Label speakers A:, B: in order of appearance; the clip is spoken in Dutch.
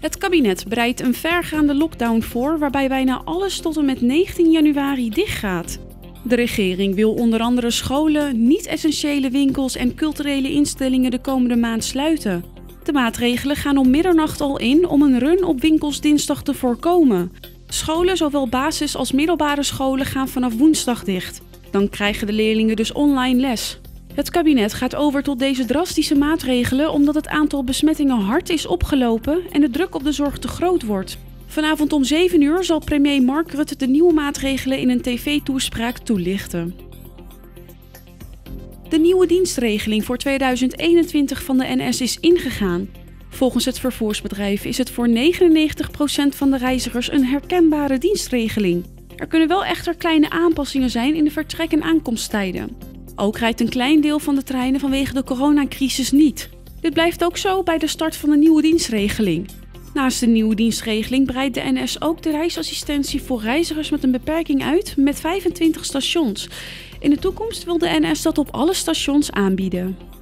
A: Het kabinet bereidt een vergaande lockdown voor waarbij bijna alles tot en met 19 januari dichtgaat. De regering wil onder andere scholen, niet-essentiële winkels en culturele instellingen de komende maand sluiten. De maatregelen gaan om middernacht al in om een run op winkels dinsdag te voorkomen. Scholen, zowel basis- als middelbare scholen, gaan vanaf woensdag dicht. Dan krijgen de leerlingen dus online les. Het kabinet gaat over tot deze drastische maatregelen omdat het aantal besmettingen hard is opgelopen en de druk op de zorg te groot wordt. Vanavond om 7 uur zal premier Mark Rutte de nieuwe maatregelen in een tv-toespraak toelichten. De nieuwe dienstregeling voor 2021 van de NS is ingegaan. Volgens het vervoersbedrijf is het voor 99% van de reizigers een herkenbare dienstregeling. Er kunnen wel echter kleine aanpassingen zijn in de vertrek- en aankomsttijden. Ook rijdt een klein deel van de treinen vanwege de coronacrisis niet. Dit blijft ook zo bij de start van de nieuwe dienstregeling. Naast de nieuwe dienstregeling breidt de NS ook de reisassistentie voor reizigers met een beperking uit met 25 stations. In de toekomst wil de NS dat op alle stations aanbieden.